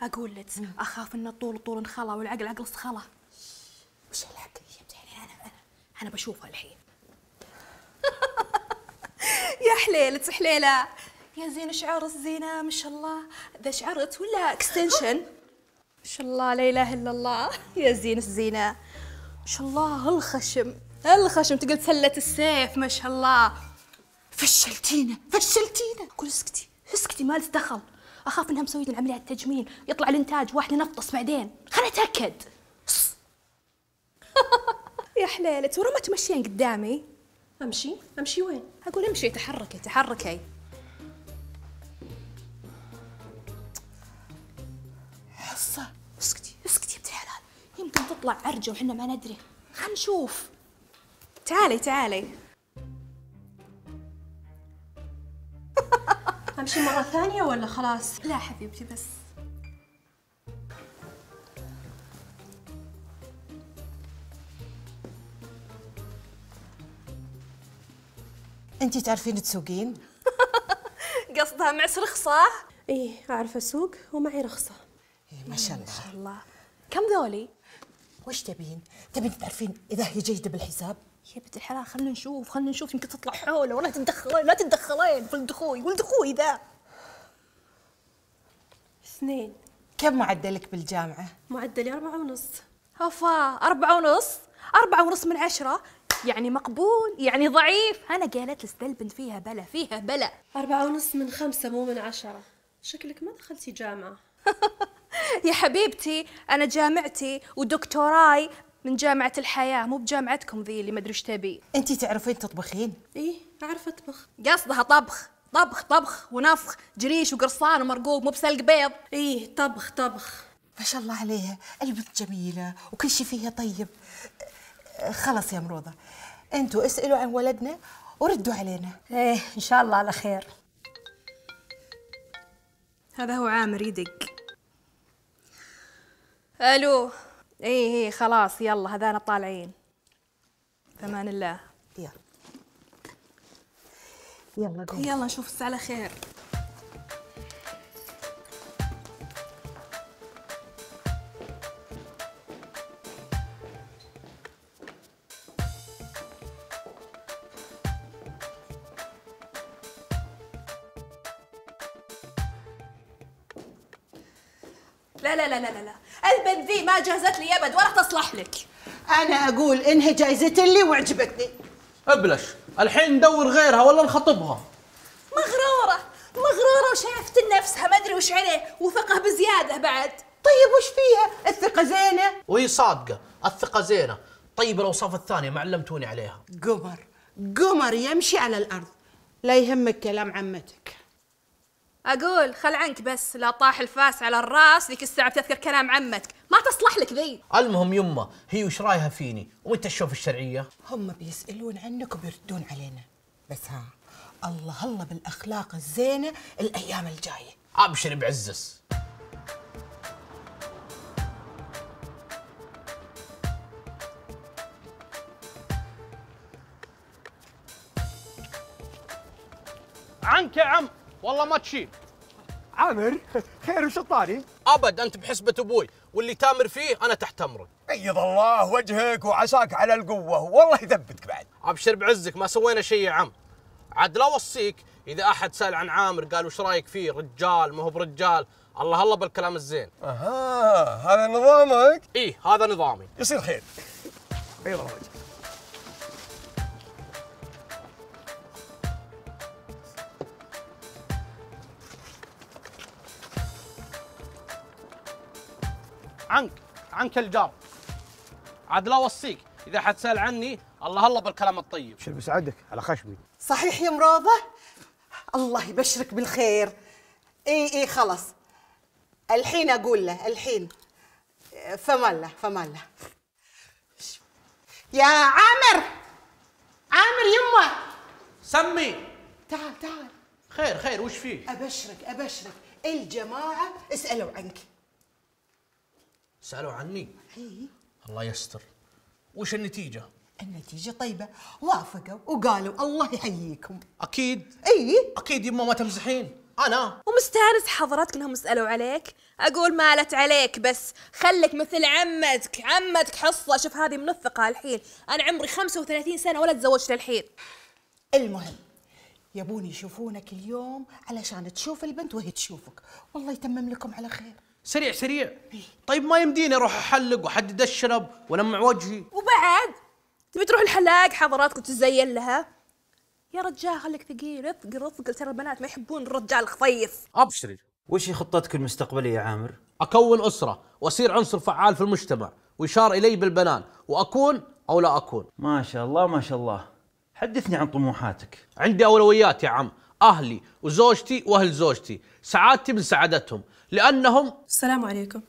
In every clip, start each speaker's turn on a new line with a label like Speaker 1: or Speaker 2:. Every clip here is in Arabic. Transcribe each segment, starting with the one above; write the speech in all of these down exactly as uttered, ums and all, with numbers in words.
Speaker 1: اقول لك اخاف ان الطول طول انخلا والعقل عقل صخلا.
Speaker 2: وش العقل يا بتعني؟
Speaker 1: انا انا انا بشوفها الحين. يا حليلة حليلة يا زين، شعر الزينة ما شاء الله. ذا شعرت ولا اكستنشن؟ ما شاء الله لا اله الا الله. يا زين الزينة ما شاء الله. الخشم الخشم تقل سلة السيف ما شاء الله.
Speaker 2: فشلتينا فشلتينا.
Speaker 1: قول اسكتي اسكتي ما دخل. اخاف انها مسوية العملية تجميل يطلع الانتاج واحد ينفطس بعدين. خليني اتاكد. يا حليلة ورا ما تمشين قدامي.
Speaker 3: امشي امشي وين؟
Speaker 1: اقول امشي تحركي تحركي.
Speaker 2: حصة
Speaker 1: اسكتي اسكتي يا بنت الحلال، يمكن تطلع عرجة وحنا ما ندري. خلينا نشوف. تعالي تعالي.
Speaker 3: امشي مرة ثانية ولا خلاص؟
Speaker 1: لا حبيبتي بس.
Speaker 2: انتي تعرفين تسوقين؟
Speaker 1: قصدها معس رخصة؟
Speaker 3: ايه اعرف اسوق ومعي رخصة.
Speaker 2: إيه ما شاء الله.
Speaker 1: ما شاء الله. كم ذولي؟
Speaker 2: وش تبين؟ تبين تعرفين اذا هي جيدة بالحساب؟
Speaker 1: يا بنت الحلال خلينا نشوف خلينا نشوف يمكن تطلع حوله ولا تتدخلين لا تتدخلين. ولد اخوي ولد اخوي ذا.
Speaker 3: اثنين.
Speaker 2: كم معدلك بالجامعة؟
Speaker 3: معدلي أربعة ونص.
Speaker 1: هفا أربعة ونص؟ أربعة ونص من عشرة؟ يعني مقبول يعني ضعيف. أنا قالت لس البنت فيها بلا فيها بلا.
Speaker 3: أربعة ونص من خمسة مو من عشرة. شكلك ما دخلتي جامعة.
Speaker 1: يا حبيبتي أنا جامعتي ودكتوراي من جامعة الحياة مو بجامعتكم ذي اللي ما أدري إيش تبي.
Speaker 2: انتي تعرفين تطبخين؟
Speaker 3: ايه أعرف أطبخ.
Speaker 1: قصدها طبخ طبخ طبخ ونفخ جريش وقرصان ومرقوق مو بسلق بيض.
Speaker 3: ايه طبخ طبخ.
Speaker 2: ما شاء الله عليها، البنت جميلة وكل شيء فيها طيب. خلص يا مروضة، انتوا اسألوا عن ولدنا وردوا علينا.
Speaker 4: ايه ان شاء الله على خير.
Speaker 1: هذا هو عامر يدق. الو. ايه ايه خلاص يلا هذانا طالعين. فمان الله.
Speaker 2: يلا يلا قوم.
Speaker 1: يلا نشوف الساعة على خير. لا لا لا لا لا البنت ذي ما جهزت لي ابد ولا تصلح لك.
Speaker 2: انا اقول انها جايزت لي وعجبتني.
Speaker 5: ابلش الحين ندور غيرها ولا نخطبها؟
Speaker 1: مغرورة مغرورة وشايفة نفسها ما ادري وش عليه وثقة بزيادة بعد.
Speaker 2: طيب وش فيها؟ الثقة زينة.
Speaker 5: وهي صادقة الثقة زينة. طيب الأوصاف الثانية ما علمتوني عليها.
Speaker 2: قمر قمر يمشي على الأرض. لا يهمك كلام عمتك.
Speaker 1: اقول خل عنك بس لا طاح الفاس على الراس ذيك الساعة بتذكر كلام عمتك ما تصلح لك ذي.
Speaker 5: المهم يمه هي وش رايها فيني وانت تشوف الشرعية؟
Speaker 2: هم بيسألون عنك وبيردون علينا. بس ها الله الله بالأخلاق الزينة الأيام الجاية.
Speaker 5: أبشر بعزز. عنك يا عم والله ما تشيل.
Speaker 6: عامر خير وش الطاري؟
Speaker 5: ابد انت بحسبة ابوي واللي تامر فيه انا تحت امرك.
Speaker 6: بيض الله وجهك وعساك على القوه والله يثبتك بعد.
Speaker 5: ابشر بعزك ما سوينا شيء يا عم. عاد لا اوصيك اذا احد سال عن عامر قال وش رايك فيه رجال ما هو برجال الله الله بالكلام الزين.
Speaker 6: اها هذا نظامك؟
Speaker 5: ايه هذا نظامي.
Speaker 6: يصير خير. بيض الله وجهك.
Speaker 5: عنك عنك الجار. عاد لا اوصيك اذا حد سال عني الله الله بالكلام الطيب.
Speaker 6: شو بسعدك على خشمي.
Speaker 2: صحيح يا مراضة؟ الله يبشرك بالخير. اي اي خلاص الحين اقول له الحين. فمان له فمان له. يا عامر عامر يمه
Speaker 5: سمي.
Speaker 2: تعال تعال.
Speaker 5: خير خير وش فيه؟
Speaker 2: ابشرك ابشرك الجماعة اسألوا عنك.
Speaker 5: سألوا عني؟
Speaker 2: اي
Speaker 5: الله يستر. وش النتيجة؟
Speaker 2: النتيجة طيبة، وافقوا وقالوا الله يحييكم.
Speaker 5: أكيد؟
Speaker 2: اي
Speaker 5: أكيد يما ما تمزحين. انا
Speaker 1: ومستانس حضرتك انهم سالوا عليك. اقول مالت عليك، بس خلك مثل عمتك. عمتك حصه، شوف هذه منفقه الحين. انا عمري خمسة وثلاثين سنه ولا تزوجت الحين.
Speaker 2: المهم يبون يشوفونك اليوم علشان تشوف البنت وهي تشوفك، والله يتمم لكم على خير.
Speaker 5: سريع سريع. طيب ما يمديني اروح احلق واحدد الشنب ولمع وجهي؟
Speaker 1: وبعد تبي تروح الحلاق حضراتك وتزين لها؟ يا رجال خليك ثقيل، اثقل اثقل، ترى البنات ما يحبون الرجال الخفيف.
Speaker 5: ابشري.
Speaker 7: وش خطتك المستقبليه يا عامر؟
Speaker 5: اكون اسره واصير عنصر فعال في المجتمع ويشار الي بالبنان، واكون او لا اكون.
Speaker 7: ما شاء الله ما شاء الله. حدثني عن طموحاتك.
Speaker 5: عندي اولويات يا عم، اهلي وزوجتي واهل زوجتي، سعادتي من سعادتهم، لانهم.
Speaker 3: السلام عليكم.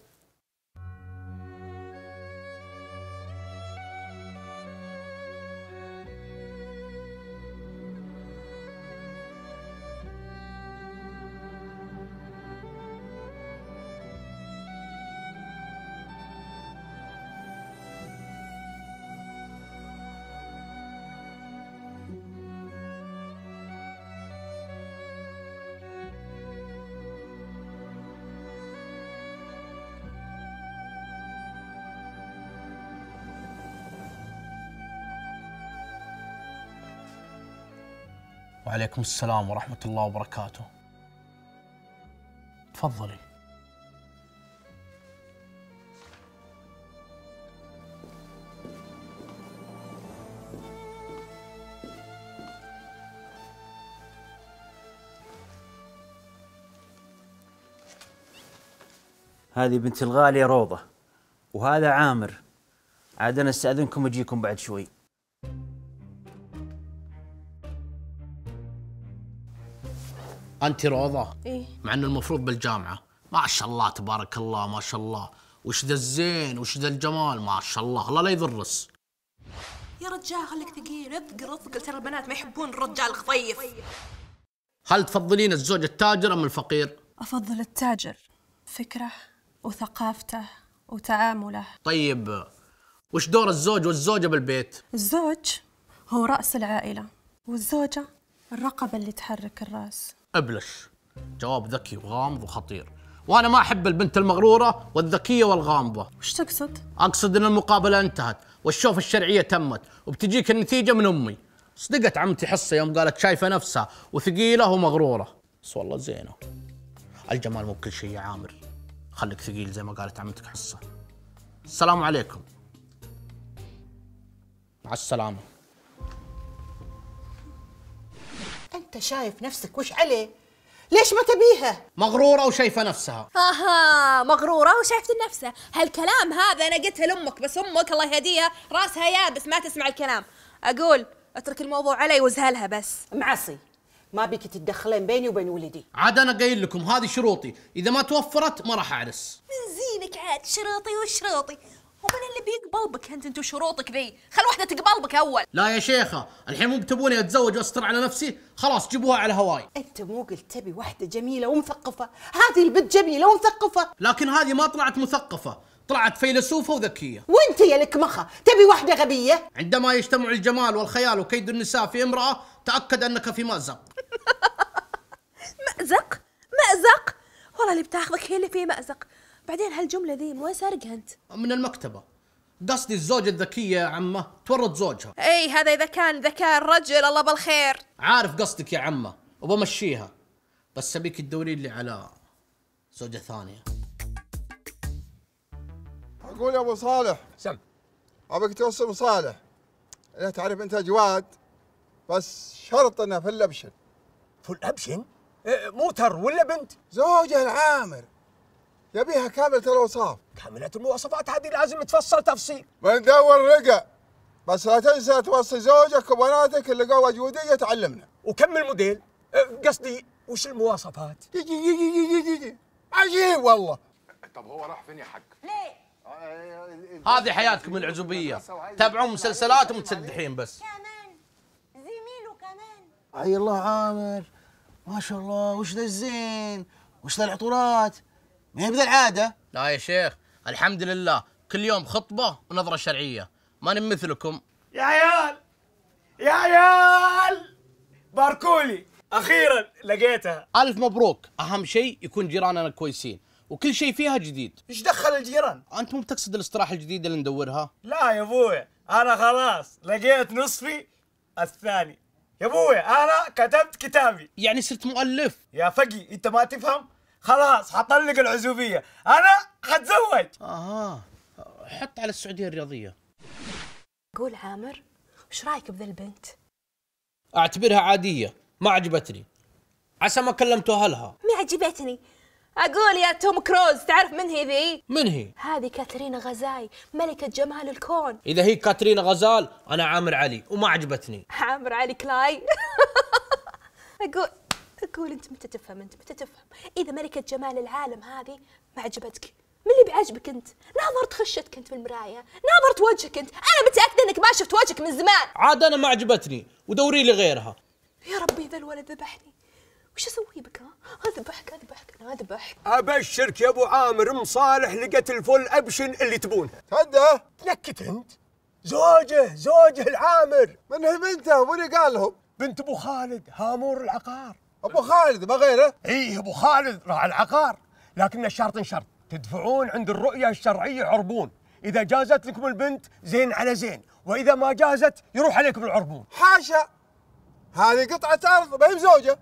Speaker 5: وعليكم السلام ورحمة الله وبركاته. تفضلي.
Speaker 7: هذه بنت الغالية روضة، وهذا عامر. عاد أنا استأذنكم أجيكم بعد شوي.
Speaker 5: أنت روضة؟
Speaker 1: إيه؟
Speaker 5: مع إنه المفروض بالجامعة. ما شاء الله تبارك الله، ما شاء الله. وش ذا الزين وش ذا الجمال، ما شاء الله، الله لا يضرس.
Speaker 1: يا رجال خليك ثقيل، اثقل اثقل، ترى البنات ما يحبون الرجال الخفيف.
Speaker 5: هل تفضلين الزوج التاجر أم الفقير؟
Speaker 3: أفضل التاجر، فكره وثقافته وتعامله.
Speaker 5: طيب وش دور الزوج والزوجة بالبيت؟
Speaker 3: الزوج هو رأس العائلة، والزوجة الرقبة اللي تحرك الرأس.
Speaker 5: ابلش. جواب ذكي وغامض وخطير، وأنا ما أحب البنت المغرورة والذكية والغامضة.
Speaker 3: وش تقصد؟
Speaker 5: أقصد أن المقابلة انتهت والشوف الشرعية تمت وبتجيك النتيجة من أمي. صدقت عمتي حصة يوم قالت شايفة نفسها وثقيلة ومغرورة، بس والله زينة. الجمال مو بكل شيء يا عامر، خليك ثقيل زي ما قالت عمتك حصة. السلام عليكم. مع السلامة.
Speaker 2: انت شايف نفسك وش عليه؟ ليش ما تبيها؟
Speaker 5: مغرورة وشايفة نفسها.
Speaker 1: اها مغرورة وشايفة نفسها، هالكلام هذا انا قلتها لامك، بس امك الله يهديها راسها يابس ما تسمع الكلام. اقول اترك الموضوع علي وازهلها بس.
Speaker 2: معصي، ما بيك تتدخلين بيني وبين ولدي.
Speaker 5: عاد انا قايل لكم هذه شروطي، اذا ما توفرت ما راح اعرس.
Speaker 1: من زينك عاد شروطي وشروطي، ومن اللي بيقبل بك انت انت وشروطك ذي؟ خل واحدة تقبل بك اول.
Speaker 5: لا يا شيخة، الحين مو بتبوني اتزوج واستر على نفسي؟ خلاص جيبوها على هواي.
Speaker 2: انت مو قلت تبي واحدة جميلة ومثقفة؟ هذه البنت جميلة ومثقفة.
Speaker 5: لكن هذه ما طلعت مثقفة، طلعت فيلسوفة وذكية.
Speaker 2: وانت يا لك مخة تبي واحدة غبية؟
Speaker 5: عندما يجتمع الجمال والخيال وكيد النساء في امرأة تأكد أنك في مأزق.
Speaker 1: مأزق؟ مأزق؟ والله اللي بتاخذك هي اللي في مأزق. بعدين هالجملة ذي من وين سارقها انت؟
Speaker 5: من المكتبة. قصدي الزوجة الذكية يا عمه تورط زوجها.
Speaker 1: اي هذا اذا كان ذكاء الرجل الله بالخير.
Speaker 5: عارف قصدك يا عمه وبمشيها، بس ابيك تدورين لي على زوجة ثانية.
Speaker 6: اقول يا ابو صالح،
Speaker 8: سم
Speaker 6: ابيك توصل صالح. لا تعرف انت جواد، بس شرط انه في الابشن.
Speaker 8: فل ابشن؟ إيه موتر ولا بنت؟
Speaker 6: زوجة العامر يبيها كاملة الأوصاف.
Speaker 8: كاملة المواصفات هذه لازم تفصل تفصيل.
Speaker 6: بندور رقة، بس لا تنسى توصي زوجك وبناتك اللي قوة وجودية تعلمنا.
Speaker 8: وكم الموديل؟ إيه قصدي وش المواصفات؟
Speaker 6: يجي يجي يجي يجي عجيب والله. طب هو راح فين يا حق؟
Speaker 1: ليه؟
Speaker 5: هذه حياتكم العزوبية، تابعون مسلسلات ومتسدحين بس.
Speaker 9: كمان زميله كمان.
Speaker 10: اي الله عامر، ما شاء الله، وش ذا الزين، وش ذا العطورات، ما هي بذا العادة.
Speaker 5: لا يا شيخ، الحمد لله كل يوم خطبة ونظرة شرعية، ما نمثلكم.
Speaker 8: يا عيال يا عيال باركولي. اخيرا لقيتها.
Speaker 5: الف مبروك، اهم شيء يكون جيراننا كويسين وكل شيء فيها جديد.
Speaker 8: ايش دخل الجيران؟
Speaker 5: انت مو بتقصد الاستراحه الجديده اللي ندورها؟
Speaker 8: لا يا ابوي، انا خلاص لقيت نصفي الثاني. يا ابوي انا كتبت كتابي.
Speaker 5: يعني صرت مؤلف؟
Speaker 8: يا فقي انت ما تفهم. خلاص حطلق العزوبيه، انا حتزوج.
Speaker 5: اها، حط على السعوديه الرياضيه.
Speaker 1: قول عامر، وش رايك بذا البنت؟
Speaker 5: اعتبرها عاديه، ما عجبتني، عسى ما كلمتوا اهلها.
Speaker 1: ما عجبتني. اقول يا توم كروز، تعرف من هي ذي؟
Speaker 5: من هي؟
Speaker 1: هذه كاترينا غزاي، ملكة جمال الكون.
Speaker 5: اذا هي كاترينا غزال انا عامر علي وما عجبتني.
Speaker 1: عامر علي كلاي. اقول اقول انت متى تفهم، انت متى تفهم؟ اذا ملكة جمال العالم هذه ما عجبتك، من اللي بعجبك انت؟ ناظرت خشتك انت في المرايه، ناظرت وجهك انت، انا متاكده انك ما شفت وجهك من زمان.
Speaker 5: عاد انا ما عجبتني ودوري لي غيرها.
Speaker 1: يا ربي ذا الولد ذبحني، وش اسوي بك؟ ها اذبحك اذبحك انا اذبحك.
Speaker 8: ابشرك يا ابو عامر، ام صالح لقت الفل ابشن اللي تبونها.
Speaker 6: تهدى.
Speaker 8: تنكت انت. زوجه زوجه العامر.
Speaker 6: من هي بنته؟ من اللي قال لهم؟
Speaker 8: بنت ابو خالد هامور العقار.
Speaker 6: ابو خالد ما غيره؟
Speaker 8: ايه ابو خالد راعي العقار، لكن الشرط شرط تدفعون عند الرؤيه الشرعيه عربون. اذا جازت لكم البنت زين على زين، واذا ما جازت يروح عليكم العربون.
Speaker 6: حاشا، هذه قطعه ارض ما هي بزوجه.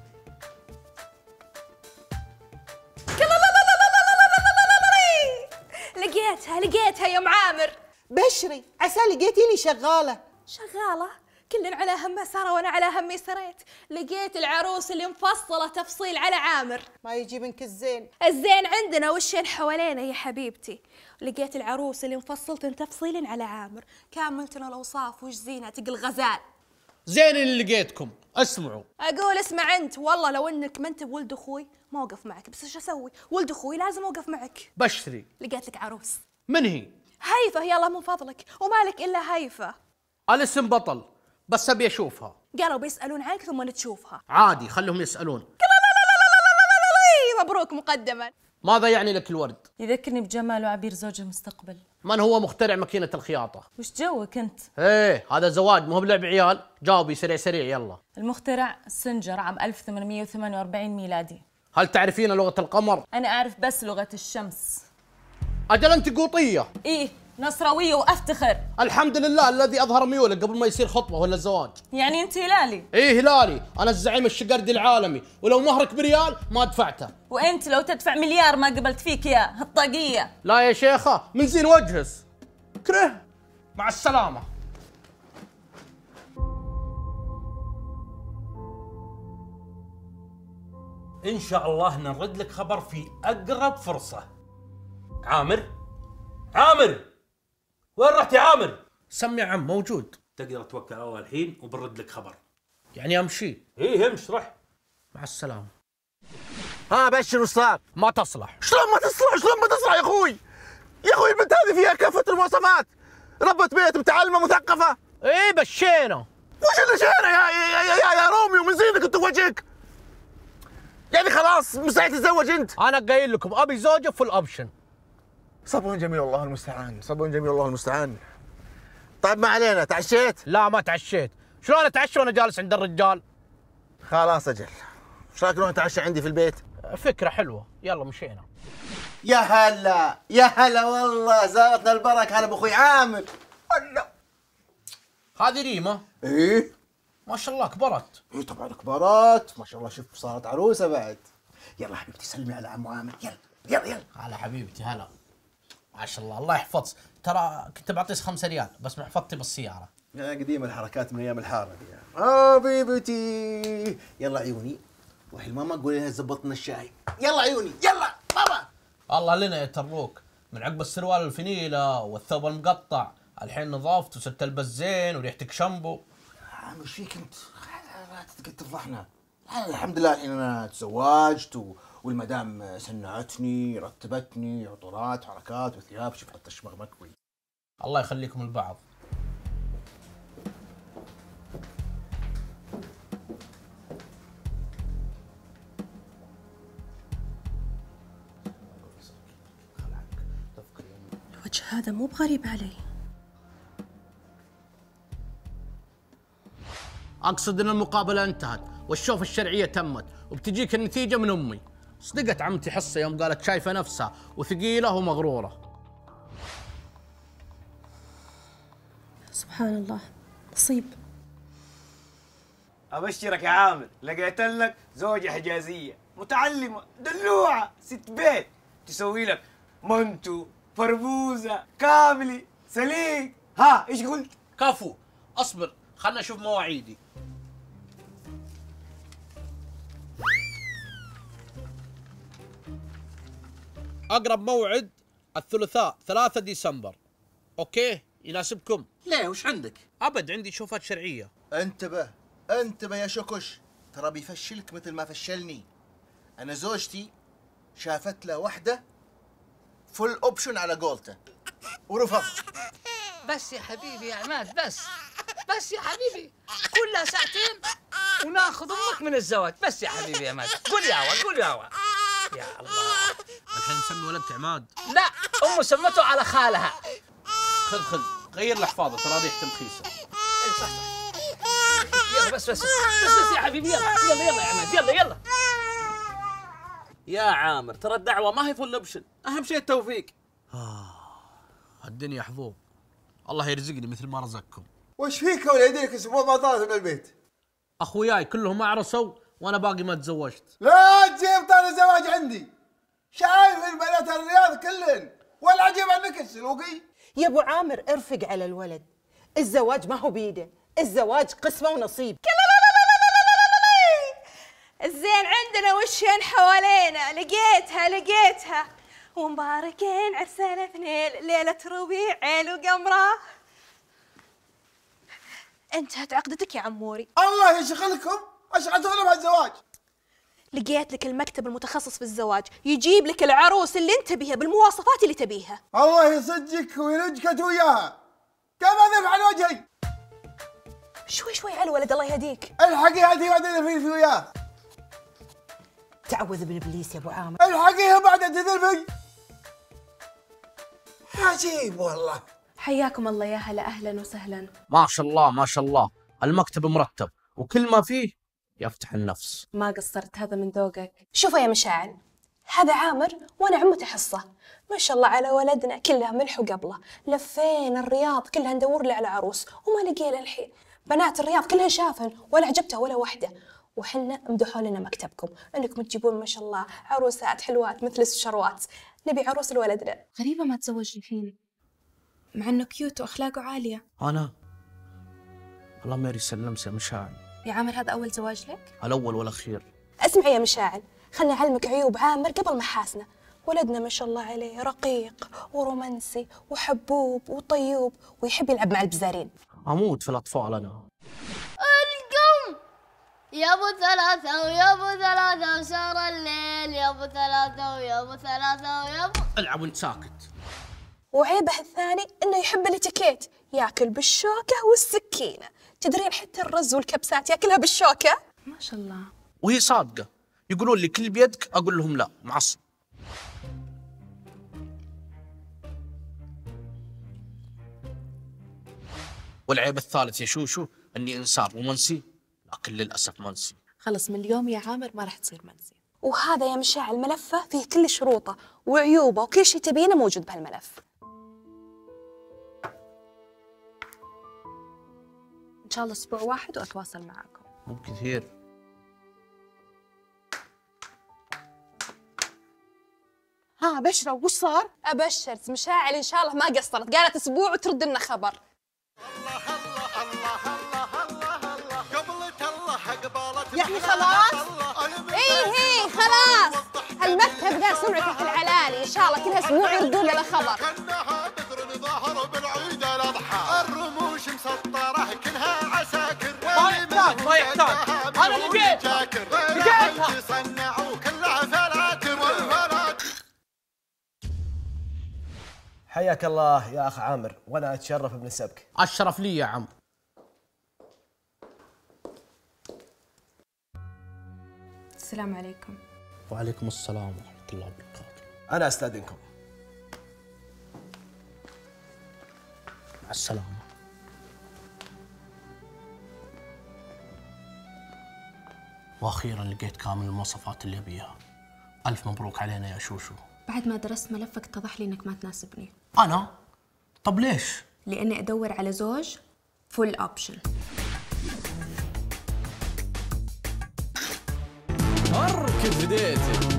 Speaker 1: لقيتها لقيتها يا ام عامر.
Speaker 2: بشري، عسى لقيتي لي شغاله.
Speaker 1: شغاله؟ كلن على همها ساره وانا على همي سريت. لقيت العروس اللي مفصله تفصيل على عامر.
Speaker 2: ما يجي منك الزين.
Speaker 1: الزين عندنا والشين حوالينا يا حبيبتي. لقيت العروس اللي مفصلة تفصيل على عامر، كاملتنا الاوصاف وش زينه تقل غزال.
Speaker 5: زين اللي لقيتكم، اسمعوا.
Speaker 1: اقول اسمع انت، والله لو انك ما انت بولد اخوي ما اوقف معك، بس ايش اسوي؟ ولد اخوي لازم اوقف معك.
Speaker 5: بشري،
Speaker 1: لقيت لك عروس.
Speaker 5: من هي؟
Speaker 1: هيفا، يلا من فضلك، ومالك الا هيفا.
Speaker 5: الاسم بطل، بس ابي اشوفها.
Speaker 1: قالوا بيسالون عنك ثم نتشوفها.
Speaker 5: عادي، خلهم يسالون.
Speaker 1: مبروك مقدما.
Speaker 5: ماذا يعني لك الورد؟
Speaker 3: يذكرني بجمال وعبير زوج المستقبل.
Speaker 5: من هو مخترع ماكينة الخياطة؟
Speaker 3: وش جوك انت؟
Speaker 5: ايه هذا زواج، مو بلعب عيال. جاوبي سريع سريع يلا.
Speaker 3: المخترع سنجر عام ألف وثمانمئة وثمانية وأربعين ميلادي.
Speaker 5: هل تعرفين لغة القمر؟
Speaker 3: انا اعرف بس لغة الشمس.
Speaker 5: اجل انت قوطية.
Speaker 3: ايه نصراوية وافتخر.
Speaker 5: الحمد لله الذي اظهر ميوله قبل ما يصير خطبة ولا الزواج.
Speaker 3: يعني انت هلالي؟
Speaker 5: ايه هلالي، انا الزعيم الشقردي العالمي، ولو مهرك بريال ما دفعته.
Speaker 3: وانت لو تدفع مليار ما قبلت فيك يا الطاقية.
Speaker 5: لا يا شيخة، من زين وجهس. كره، مع السلامة.
Speaker 7: إن شاء الله نرد لك خبر في أقرب فرصة. عامر؟ عامر! وين رحت يا عامر؟
Speaker 5: سمي عم موجود.
Speaker 7: تقدر توكل على الله الحين وبنرد لك خبر.
Speaker 5: يعني امشي؟
Speaker 7: إيه امش رح.
Speaker 5: مع السلامة.
Speaker 10: ها بشر وش صار؟
Speaker 5: ما تصلح.
Speaker 10: شلون ما تصلح؟ شلون ما تصلح يا اخوي؟ يا اخوي البنت هذه فيها كافة المواصفات، ربة بيت متعلمة مثقفة.
Speaker 5: ايه بشينا.
Speaker 10: وش اللي شينا يا يا يا, يا, يا روميو من زينك انت وجهك؟ يعني خلاص مستحيل تتزوج انت؟
Speaker 5: انا قايل لكم ابي زوجة فول اوبشن.
Speaker 10: صبون جميل الله المستعان، صبون جميل الله المستعان. طيب ما علينا، تعشيت؟
Speaker 5: لا ما تعشيت، شلون اتعشى وانا جالس عند الرجال؟
Speaker 10: خلاص اجل. ايش رايك نروح نتعشى عندي في البيت؟
Speaker 5: فكرة حلوة، يلا مشينا.
Speaker 10: يا هلا يا هلا والله، زارتنا البركة. هلا بأخوي عامر. هلا.
Speaker 5: هذه ريمة.
Speaker 10: ايه
Speaker 5: ما شاء الله كبرت.
Speaker 10: ايه طبعا كبرت ما شاء الله، شوف صارت عروسة بعد. يلا حبيبتي سلمي على عمو عامر، يلا يلا يلا.
Speaker 5: هلا حبيبتي هلا. ما شاء الله الله يحفظك، ترى كنت بعطيك خمسة ريال بس محفظتي بالسيارة.
Speaker 10: يا قديم الحركات من ايام الحارة دي. حبيبتي يلا عيوني، روحي لماما قولي لها زبطنا الشاي. يلا عيوني يلا ماما.
Speaker 5: الله لنا يتروك، من عقب السروال الفنيلة والثوب المقطع الحين نظافت وصرت تلبس زين وريحتك شامبو.
Speaker 10: عامر ايش فيك انت؟ لا تفضحنا. الحمد لله الحين انا تزوجت و... والمدام سنعتني رتبتني عطورات حركات وثياب، شوف حتى الشماغ مكوي.
Speaker 5: الله يخليكم البعض.
Speaker 3: الوجه هذا مو بغريب علي.
Speaker 5: اقصد ان المقابلة انتهت والشوف الشرعية تمت وبتجيك النتيجة من أمي. صدقت عمتي حصة يوم قالت شايفة نفسها وثقيلة ومغرورة.
Speaker 3: سبحان الله، نصيب.
Speaker 11: ابشرك يا عامر، لقيت لك زوجة حجازية متعلمة دلوعة ست بيت، تسوي لك منتو فربوزة كاملي سليق. ها ايش قلت؟
Speaker 5: كفو، اصبر خلنا نشوف مواعيدي. اقرب موعد الثلاثاء ثلاثة ديسمبر. اوكي يناسبكم؟
Speaker 10: ليه وش عندك؟
Speaker 5: ابد عندي شوفات شرعية.
Speaker 10: انتبه انتبه يا شكش، ترى بيفشلك مثل ما فشلني. انا زوجتي شافت له وحده فل اوبشن على قولته ورفض.
Speaker 12: بس يا حبيبي يا عماد، بس بس يا حبيبي، كلها ساعتين وناخذ امك من الزواج. بس يا حبيبي يا عماد، قول يا هوا قول يا هوا. يا الله،
Speaker 5: الحين نسمي ولدك عماد؟
Speaker 12: لا، امه سمته على خالها.
Speaker 5: خذ خذ غير الحفاظة ترى هذه تمخيصة.
Speaker 12: اي صح صح. يلا بس بس بس بس يا حبيبي، يلا يلا يلا يا عماد، يلا يلا.
Speaker 7: يا عامر ترى الدعوة ما هي فل اوبشن، أهم شيء التوفيق.
Speaker 5: آه الدنيا حظوظ، الله يرزقني مثل ما رزقكم.
Speaker 6: وش فيك يا وليدك اسبوع ما طلعت من البيت؟
Speaker 5: اخوياي كلهم اعرسوا وانا باقي ما تزوجت.
Speaker 6: لا تجيب طار الزواج عندي، شايف البنات الرياض كلهن ولا عجيب عنك السلوقي.
Speaker 2: يا ابو عامر ارفق على الولد، الزواج ما هو بيده، الزواج قسمه ونصيب.
Speaker 1: الزين عندنا وشين حوالينا، لقيتها لقيتها ومباركين عرسنا اثنين، ليلة ربيع عيل وقمرة. انتهت عقدتك يا عموري.
Speaker 6: الله يشغلكم، اشغلتونا بهالزواج.
Speaker 1: لقيت لك المكتب المتخصص في الزواج يجيب لك العروس اللي انت بيها بالمواصفات اللي تبيها.
Speaker 6: الله يصدقك ويرجك انت وياها. كم اذف عن وجهي.
Speaker 1: شوي شوي على الولد الله يهديك.
Speaker 6: الحقيها انت بعد تذلفي في وياه.
Speaker 2: تعوذ بالابليس يا ابو عامر.
Speaker 6: الحقيها بعد تذلفي. عجيب والله.
Speaker 3: حياكم الله يا هلا، اهلا وسهلا.
Speaker 5: ما شاء الله ما شاء الله، المكتب مرتب وكل ما فيه يفتح النفس.
Speaker 3: ما قصرت، هذا من ذوقك.
Speaker 1: شوفوا يا مشاعل، هذا عامر وانا عمته حصه، ما شاء الله على ولدنا كلها ملح وقبله. لفينا الرياض كلها ندور له على عروس وما لقينا الحين. بنات الرياض كلها شافن ولا عجبتها ولا وحده، وحنا مدحوا لنا مكتبكم انكم تجيبون ما شاء الله عروسات حلوات مثل الشروات. نبي عروس لولدنا.
Speaker 3: غريبة ما تزوج الحين مع انه كيوت واخلاقه عالية.
Speaker 5: انا الله ما يسلمك يا مشاعل.
Speaker 3: يا عامر هذا اول زواج لك؟
Speaker 5: الاول والاخير.
Speaker 1: اسمعي يا مشاعل، خلنا اعلمك عيوب عامر قبل محاسنه. ولدنا ما شاء الله عليه رقيق ورومانسي وحبوب وطيوب ويحب يلعب مع البزارين.
Speaker 5: اموت في الاطفال انا.
Speaker 13: القم يا ابو ثلاثة ويا ابو ثلاثة وسهر الليل، يا ابو ثلاثة ويا ابو ثلاثة ويا ابو.
Speaker 5: العب وانت ساكت.
Speaker 1: وعيبه الثاني انه يحب الاتيكيت، ياكل بالشوكه والسكينه. تدرين حتى الرز والكبسات ياكلها بالشوكه.
Speaker 3: ما شاء الله.
Speaker 5: وهي صادقه، يقولون لي كل بيدك اقول لهم لا معصب. والعيب الثالث يا شوشو اني انسان رومانسي لكن للاسف منسي.
Speaker 3: خلص من اليوم يا عامر ما راح تصير منسي.
Speaker 1: وهذا يا مشاعل ملفه فيه كل شروطه وعيوبه وكل شيء تبينه موجود بهالملف.
Speaker 3: ان شاء الله اسبوع واحد واتواصل معاكم.
Speaker 5: مو كثير.
Speaker 2: ها بشرة وش صار؟
Speaker 1: ابشرت مشاعل ان شاء الله ما قصرت، قالت اسبوع وترد لنا خبر.
Speaker 2: يعني خلاص؟
Speaker 1: ايه ايه خلاص، المكتب ذا سمعته في العلالي، ان شاء الله كل اسبوع يردون لنا خبر.
Speaker 14: الرموش مسطره كلها عساكر.
Speaker 7: ما يحتاج ما يحتاج، انا اللي جيتها لقيتها.
Speaker 14: يصنعوا كلها فلاتر والفلاتر.
Speaker 8: حياك الله يا اخ عامر، وانا اتشرف بنسبك.
Speaker 5: الشرف لي يا عم.
Speaker 3: السلام عليكم.
Speaker 5: وعليكم السلام ورحمه الله وبركاته.
Speaker 8: انا استاذنكم.
Speaker 5: مع السلامه. واخيرا لقيت كامل المواصفات اللي ابيها. الف مبروك علينا يا شوشو.
Speaker 15: بعد ما درست ملفك اتضح لي انك ما تناسبني.
Speaker 5: انا؟ طب ليش؟
Speaker 15: لاني ادور على زوج فول اوبشن.
Speaker 16: اركض بديتي